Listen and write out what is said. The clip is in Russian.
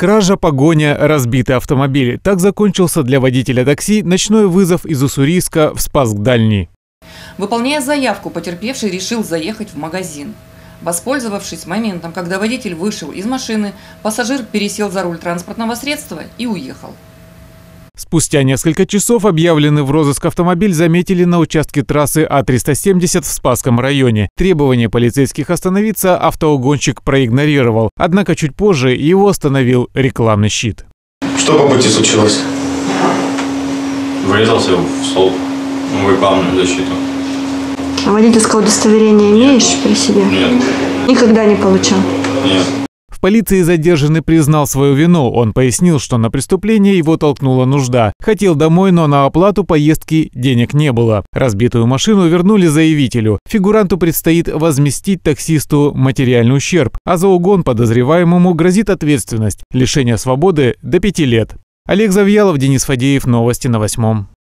Кража, погоня, разбитый автомобиль. Так закончился для водителя такси ночной вызов из Уссурийска в Спасск-Дальний. Выполняя заявку, потерпевший решил заехать в магазин. Воспользовавшись моментом, когда водитель вышел из машины, пассажир пересел за руль транспортного средства и уехал. Спустя несколько часов объявленный в розыск автомобиль заметили на участке трассы А370 в Спасском районе. Требование полицейских остановиться автоугонщик проигнорировал, однако чуть позже его остановил рекламный щит. Что по пути случилось? Врезался в столб, в рекламную защиту. А водительское удостоверение имеешь при себе? Нет. Никогда не получал? Нет. В полиции задержанный признал свою вину. Он пояснил, что на преступление его толкнула нужда. Хотел домой, но на оплату поездки денег не было. Разбитую машину вернули заявителю. Фигуранту предстоит возместить таксисту материальный ущерб, а за угон подозреваемому грозит ответственность – лишение свободы до 5 лет. Олег Завьялов, Денис Фадеев. Новости на 8.